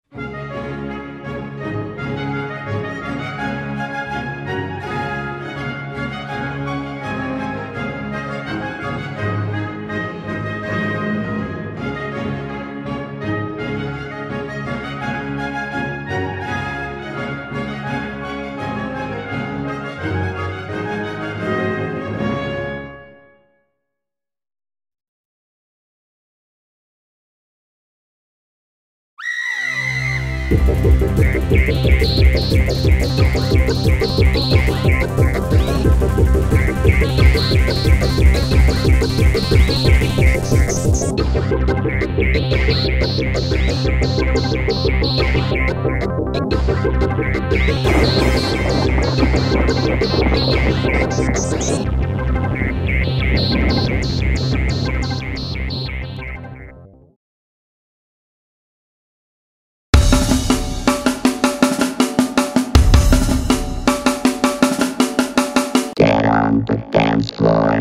Get on the dance floor.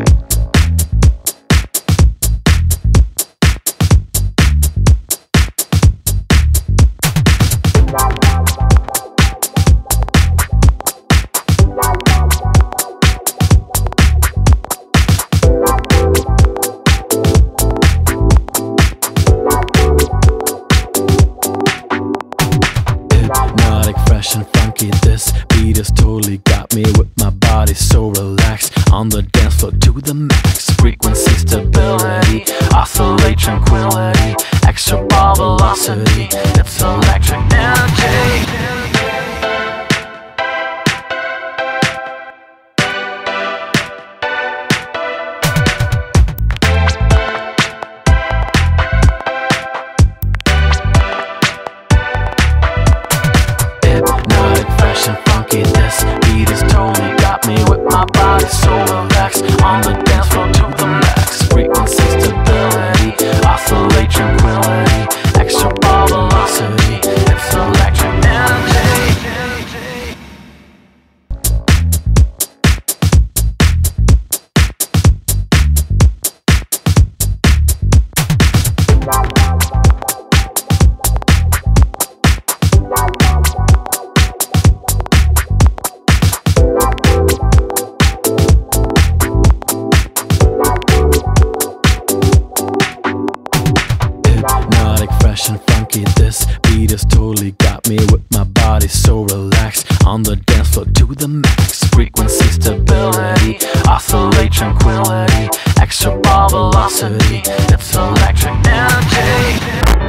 Hypnotic, fresh and funky, this beat has totally got me with my body so relaxed. On the dance floor to the max, frequency stability, oscillate tranquility, extra ball velocity, it's electric energy. Hypnotic, fresh and funky, this beat has totally got me with my body so relaxed. On the dance floor to the max, frequency stability, oscillate tranquility, extra ball velocity, it's electric energy. Hypnotic, fresh and funky, this beat has totally got me with my body so relaxed. On the dance floor to the max, frequency stability, oscillate tranquility, extra ball velocity, it's electric energy.